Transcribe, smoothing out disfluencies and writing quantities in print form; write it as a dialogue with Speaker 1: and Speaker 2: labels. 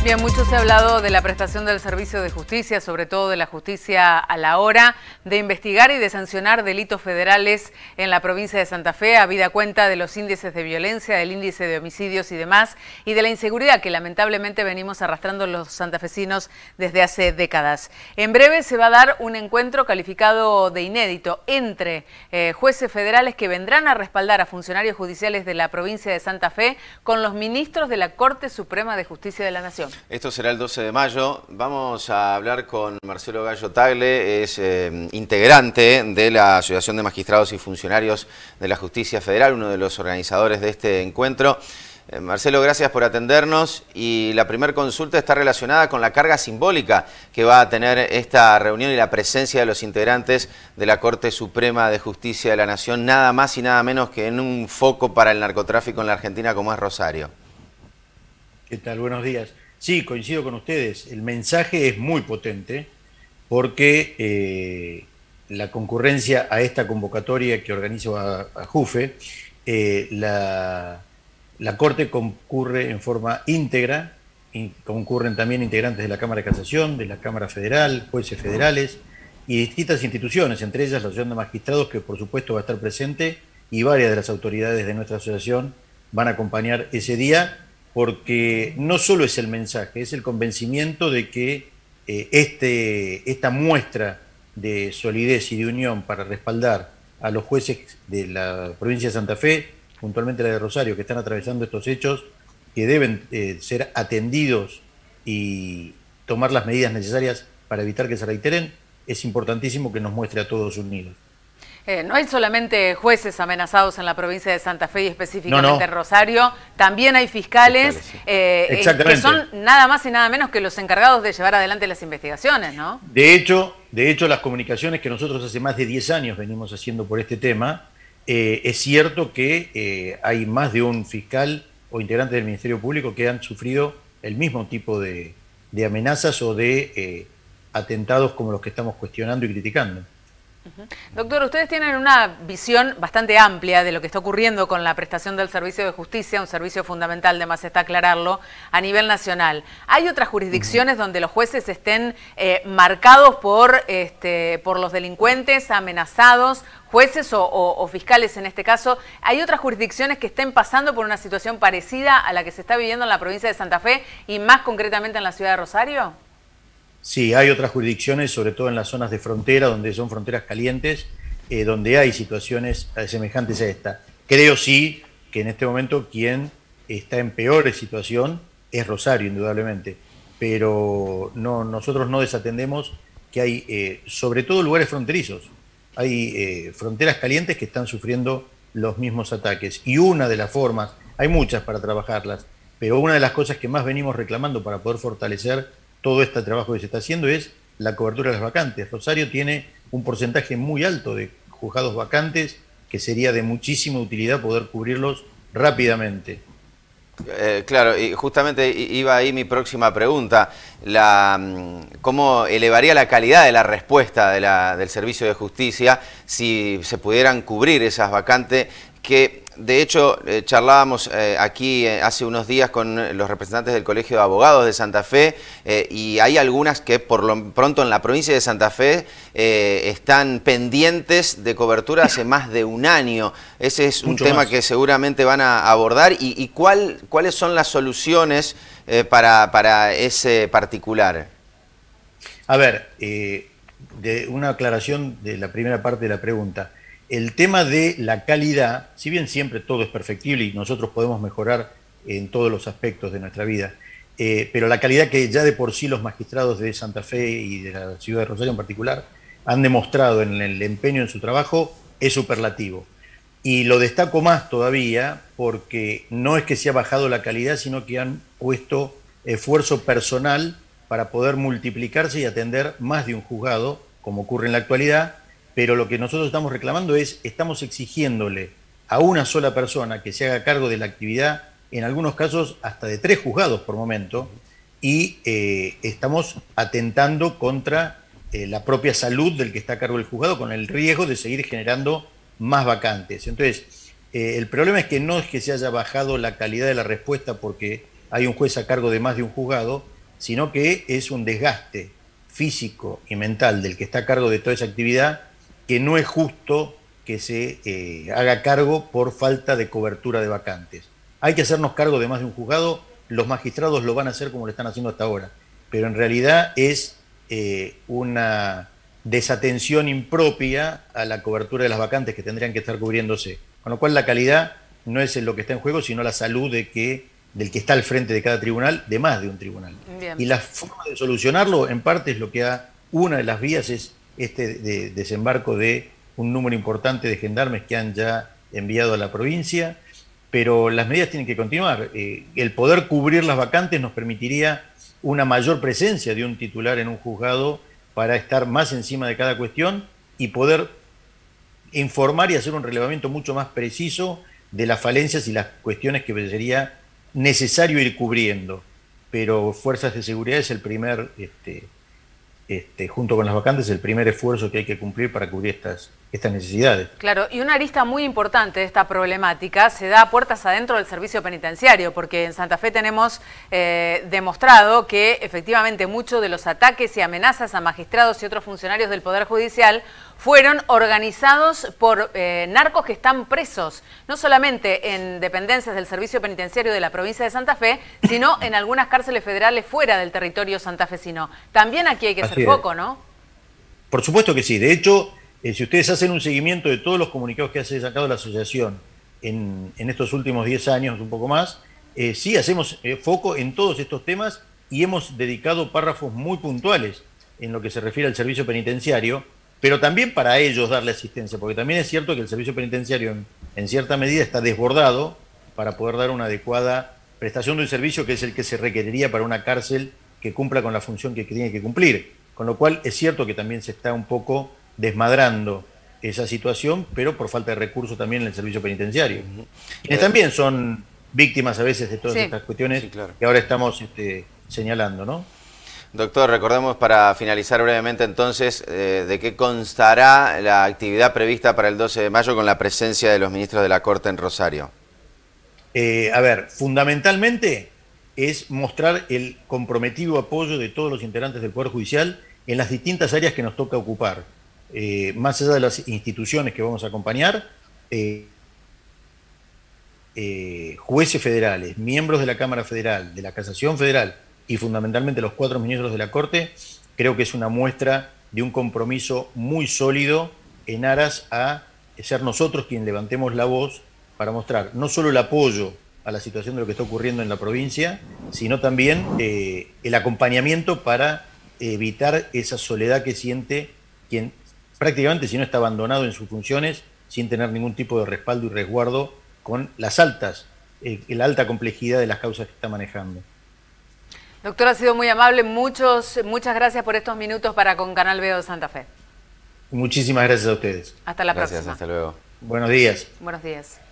Speaker 1: Bien, mucho se ha hablado de la prestación del servicio de justicia, sobre todo de la justicia a la hora de investigar y de sancionar delitos federales en la provincia de Santa Fe, habida cuenta de los índices de violencia, del índice de homicidios y demás, y de la inseguridad que lamentablemente venimos arrastrando los santafesinos desde hace décadas. En breve se va a dar un encuentro calificado de inédito entre jueces federales que vendrán a respaldar a funcionarios judiciales de la provincia de Santa Fe con los ministros de la Corte Suprema de Justicia de la Nación.
Speaker 2: Esto será el 12 de mayo. Vamos a hablar con Marcelo Gallo Tagle, es integrante de la Asociación de Magistrados y Funcionarios de la Justicia Federal, uno de los organizadores de este encuentro. Marcelo, gracias por atendernos y la primera consulta está relacionada con la carga simbólica que va a tener esta reunión y la presencia de los integrantes de la Corte Suprema de Justicia de la Nación, nada más y nada menos que en un foco para el narcotráfico en la Argentina como es Rosario.
Speaker 3: ¿Qué tal? Buenos días. Sí, coincido con ustedes. El mensaje es muy potente porque la concurrencia a esta convocatoria que organiza a JUFE, la Corte concurre en forma íntegra, y concurren también integrantes de la Cámara de Casación, de la Cámara Federal, jueces federales y distintas instituciones, entre ellas la Asociación de Magistrados, que por supuesto va a estar presente, y varias de las autoridades de nuestra asociación van a acompañar ese día, porque no solo es el mensaje, es el convencimiento de que esta muestra de solidez y de unión para respaldar a los jueces de la provincia de Santa Fe, puntualmente la de Rosario, que están atravesando estos hechos, que deben ser atendidos y tomar las medidas necesarias para evitar que se reiteren, es importantísimo que nos muestre a todos unidos.
Speaker 1: No hay solamente jueces amenazados en la provincia de Santa Fe y específicamente en Rosario, también hay fiscales que son nada más y nada menos que los encargados de llevar adelante las investigaciones, ¿no?
Speaker 3: De hecho, las comunicaciones que nosotros hace más de 10 años venimos haciendo por este tema, es cierto que hay más de un fiscal o integrante del Ministerio Público que han sufrido el mismo tipo de amenazas o de atentados como los que estamos cuestionando y criticando.
Speaker 1: Doctor, ustedes tienen una visión bastante amplia de lo que está ocurriendo con la prestación del servicio de justicia, un servicio fundamental, además está aclararlo, a nivel nacional. ¿Hay otras jurisdicciones donde los jueces estén marcados por los delincuentes, amenazados, jueces o fiscales en este caso? ¿Hay otras jurisdicciones que estén pasando por una situación parecida a la que se está viviendo en la provincia de Santa Fe y más concretamente en la ciudad de Rosario?
Speaker 3: Sí, hay otras jurisdicciones, sobre todo en las zonas de frontera, donde son fronteras calientes, donde hay situaciones semejantes a esta. Creo sí que en este momento quien está en peor situación es Rosario, indudablemente, pero nosotros no desatendemos que hay, sobre todo lugares fronterizos, hay fronteras calientes que están sufriendo los mismos ataques. Y una de las formas, hay muchas para trabajarlas, pero una de las cosas que más venimos reclamando para poder fortalecer todo este trabajo que se está haciendo es la cobertura de las vacantes. Rosario tiene un porcentaje muy alto de juzgados vacantes que sería de muchísima utilidad poder cubrirlos rápidamente.
Speaker 2: Claro, y justamente iba ahí mi próxima pregunta. ¿Cómo elevaría la calidad de la respuesta del servicio de justicia si se pudieran cubrir esas vacantes que... De hecho, charlábamos aquí hace unos días con los representantes del Colegio de Abogados de Santa Fe y hay algunas que por lo pronto en la provincia de Santa Fe están pendientes de cobertura hace más de un año. Ese es un tema que seguramente van a abordar. ¿Y cuáles son las soluciones para ese particular?
Speaker 3: A ver, de una aclaración de la primera parte de la pregunta. El tema de la calidad, si bien siempre todo es perfectible y nosotros podemos mejorar en todos los aspectos de nuestra vida, pero la calidad que ya de por sí los magistrados de Santa Fe y de la ciudad de Rosario en particular han demostrado en el empeño en su trabajo es superlativo. Y lo destaco más todavía porque no es que se ha bajado la calidad, sino que han puesto esfuerzo personal para poder multiplicarse y atender más de un juzgado, como ocurre en la actualidad. Pero lo que nosotros estamos reclamando estamos exigiéndole a una sola persona que se haga cargo de la actividad, en algunos casos hasta de 3 juzgados por momento, y estamos atentando contra la propia salud del que está a cargo del juzgado, con el riesgo de seguir generando más vacantes. Entonces, el problema es que no es que se haya bajado la calidad de la respuesta porque hay un juez a cargo de más de un juzgado, sino que es un desgaste físico y mental del que está a cargo de toda esa actividad, que no es justo que se haga cargo por falta de cobertura de vacantes. Hay que hacernos cargo de más de un juzgado, los magistrados lo van a hacer como lo están haciendo hasta ahora, pero en realidad es una desatención impropia a la cobertura de las vacantes que tendrían que estar cubriéndose. Con lo cual la calidad no es lo que está en juego, sino la salud del que está al frente de cada tribunal, de más de un tribunal.
Speaker 1: Bien.
Speaker 3: Y la forma de solucionarlo, en parte, es lo que una de las vías es de desembarco de un número importante de gendarmes que han ya enviado a la provincia, pero las medidas tienen que continuar. El poder cubrir las vacantes nos permitiría una mayor presencia de un titular en un juzgado para estar más encima de cada cuestión y poder informar y hacer un relevamiento mucho más preciso de las falencias y las cuestiones que sería necesario ir cubriendo. Pero Fuerzas de Seguridad es el primer, junto con las vacantes, el primer esfuerzo que hay que cumplir para cubrir estas necesidades.
Speaker 1: Claro, y una arista muy importante de esta problemática se da a puertas adentro del servicio penitenciario, porque en Santa Fe tenemos demostrado que efectivamente muchos de los ataques y amenazas a magistrados y otros funcionarios del Poder Judicial fueron organizados por narcos que están presos, no solamente en dependencias del servicio penitenciario de la provincia de Santa Fe, sino en algunas cárceles federales fuera del territorio santafesino. También aquí hay que hacer foco, ¿no? Por
Speaker 3: supuesto que sí. De hecho, si ustedes hacen un seguimiento de todos los comunicados que ha sacado la asociación en estos últimos 10 años, un poco más, sí hacemos foco en todos estos temas y hemos dedicado párrafos muy puntuales en lo que se refiere al servicio penitenciario, pero también para ellos darle asistencia, porque también es cierto que el servicio penitenciario en cierta medida está desbordado para poder dar una adecuada prestación de un servicio que es el que se requeriría para una cárcel que cumpla con la función que tiene que cumplir. Con lo cual es cierto que también se está un poco desmadrando esa situación, pero por falta de recursos también en el servicio penitenciario. Quienes también son víctimas a veces de todas estas cuestiones que ahora estamos señalando, ¿no?
Speaker 2: Doctor, recordemos para finalizar brevemente entonces de qué constará la actividad prevista para el 12 de mayo con la presencia de los ministros de la Corte en Rosario.
Speaker 3: A ver, fundamentalmente es mostrar el comprometido apoyo de todos los integrantes del Poder Judicial en las distintas áreas que nos toca ocupar. Más allá de las instituciones que vamos a acompañar, jueces federales, miembros de la Cámara Federal, de la Casación Federal y fundamentalmente los 4 ministros de la Corte, creo que es una muestra de un compromiso muy sólido en aras a ser nosotros quienes levantemos la voz para mostrar no solo el apoyo a la situación de lo que está ocurriendo en la provincia, sino también el acompañamiento para evitar esa soledad que siente quien prácticamente, si no está abandonado en sus funciones, sin tener ningún tipo de respaldo y resguardo con la alta complejidad de las causas que está manejando.
Speaker 1: Doctor, ha sido muy amable. Muchas gracias por estos minutos para con Canal Veo de Santa Fe.
Speaker 3: Muchísimas gracias a ustedes.
Speaker 1: Hasta la próxima.
Speaker 2: Hasta luego.
Speaker 3: Buenos días.
Speaker 1: Buenos días.